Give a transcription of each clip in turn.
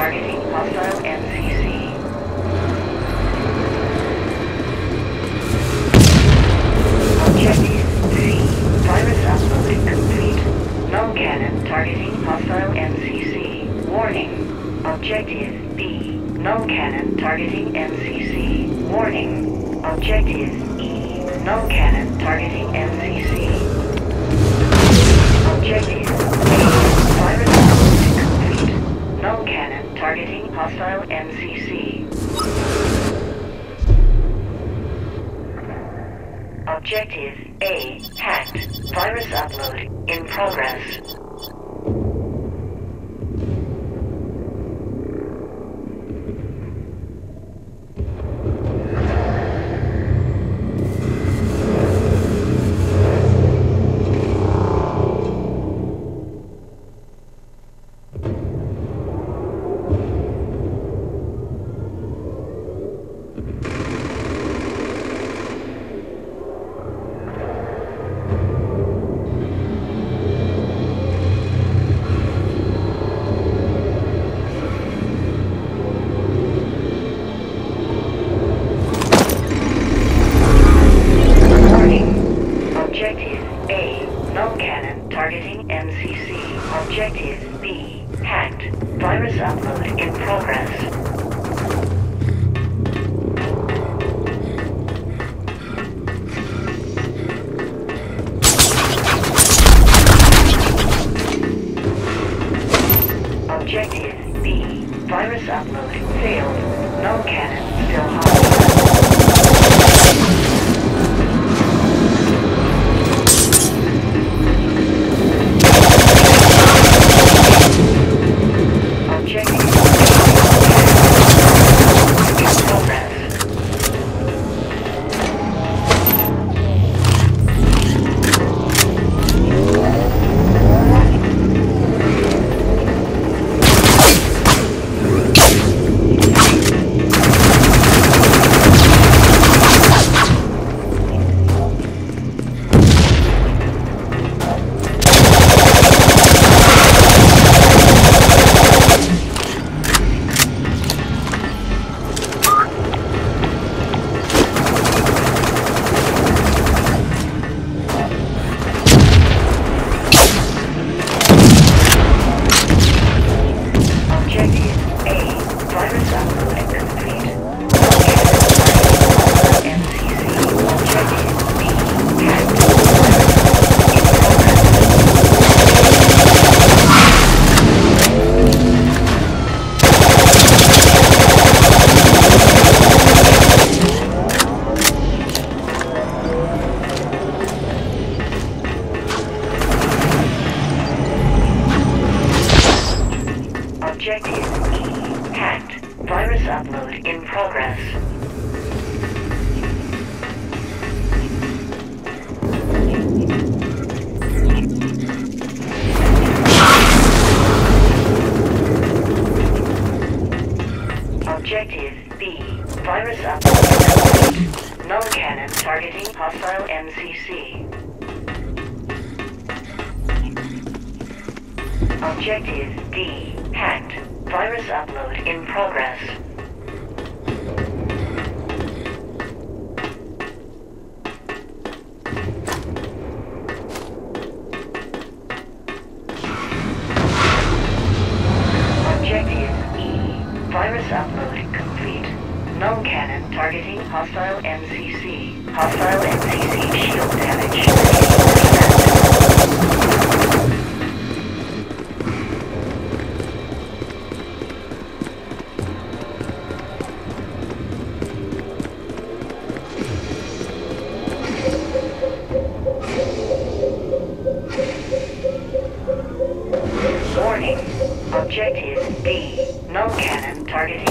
targeting hostile MCC. Objective C. Virus upload complete. Null cannon targeting hostile MCC. Warning. Objective B. Null cannon targeting MCC. Warning. Objective E. Null cannon targeting MCC. Objective A. Virus upload complete. Null cannon targeting hostile MCC. Objective A hacked. Virus upload in progress. Targeting MCC. Objective B hacked. Virus upload in progress. Objective B. Virus upload failed. Null cannon still hostile. Objective E hacked. Virus upload in progress. Objective B. Virus upload complete. Null cannon targeting hostile MCC. Objective D hacked. Virus upload in progress. Objective E. Virus upload complete. Null cannon targeting hostile MCC. Hostile MCC shield damage 50%. Warning. Objective B. Null cannon targeting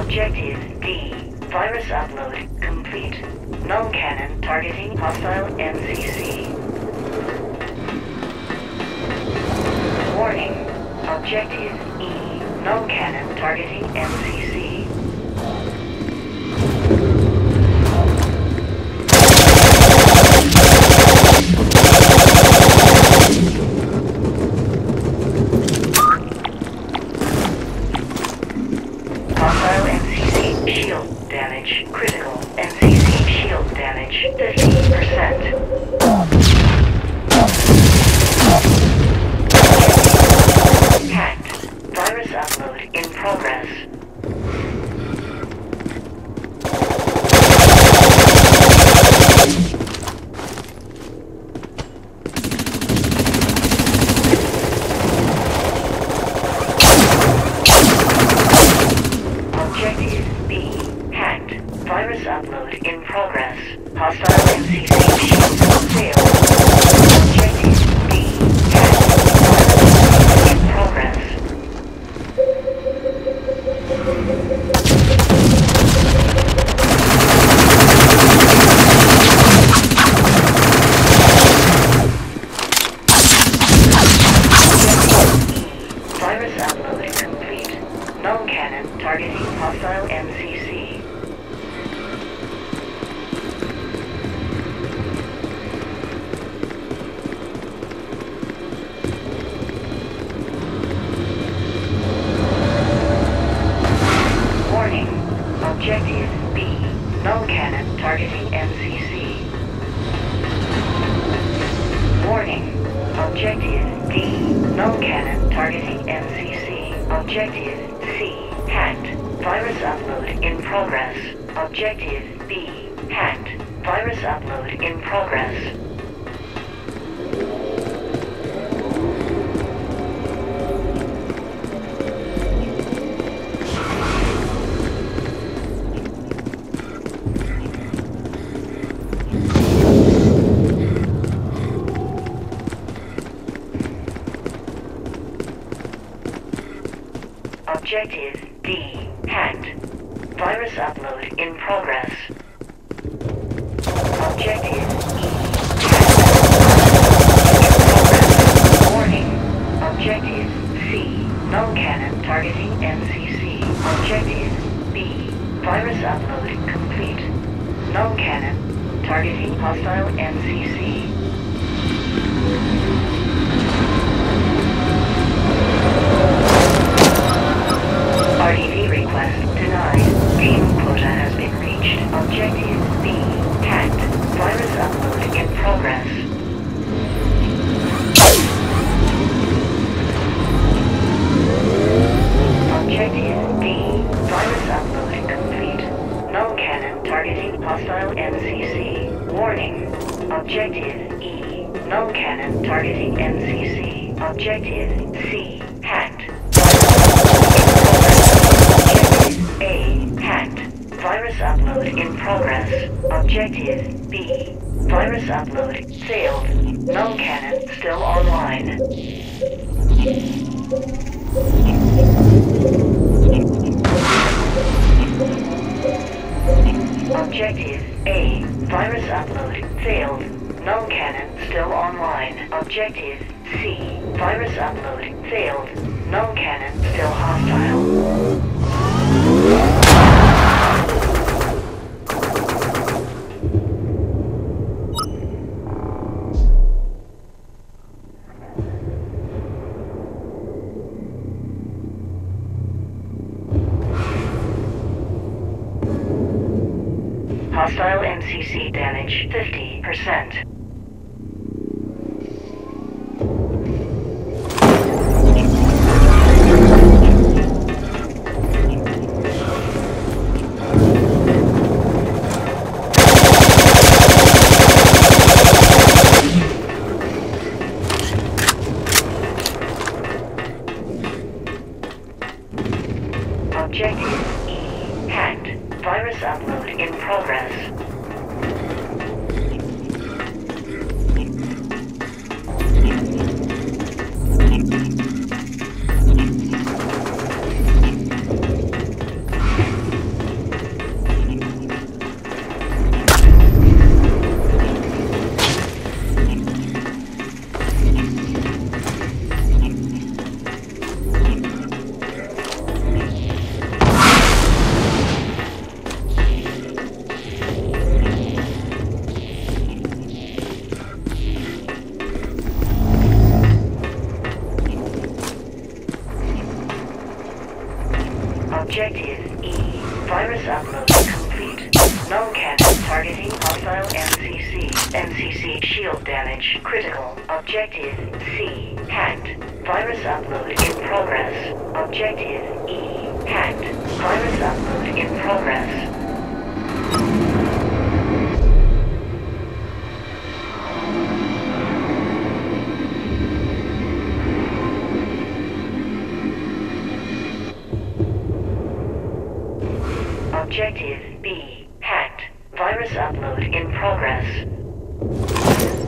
Objective D. Virus upload complete. Null cannon targeting hostile MCC. Warning. Objective E. Null cannon targeting MCC. Hostile MCC shield damage critical. MCC shield damage 50%. Hacked. Virus upload in progress. Objective B. Hacked. Virus upload in progress. Hostile MCC shield failed. Objective B. Hacked. Virus upload in progress. Virus upload complete. Null cannon targeting hostile MCC. Warning. Objective B. Null cannon targeting MCC. Warning. Objective D. Null cannon targeting MCC. Objective C. Hacked. Virus upload in progress. Objective B. Hacked. Virus upload in progress. Objective D. Hacked. Virus upload in progress. Objective E. Hacked. Warning. Objective C. Null cannon targeting MCC. Objective B. Virus upload complete. Null cannon targeting hostile MCC. RDV request denied. Team quota has been reached. Objective B. Hacked. Virus upload in progress. Objective D. Virus upload complete. Null cannon targeting hostile MCC. Warning. Objective E. Null cannon targeting MCC. Objective C. Hacked. A. Hacked. Virus upload in progress. Objective B. Virus upload failed. Null cannon still online. Objective A. Virus upload failed. Null cannon still online. Objective C. Virus upload failed. Null cannon still hostile. Hostile MCC damage 50%. Objective E. Hacked. Virus upload in progress. Objective E. Virus upload complete. Null cannon targeting hostile MCC. MCC shield damage critical. Objective C. Hacked. Virus upload in progress. Objective E. Hacked. Virus upload in progress. Objective B. Hacked. Virus upload in progress.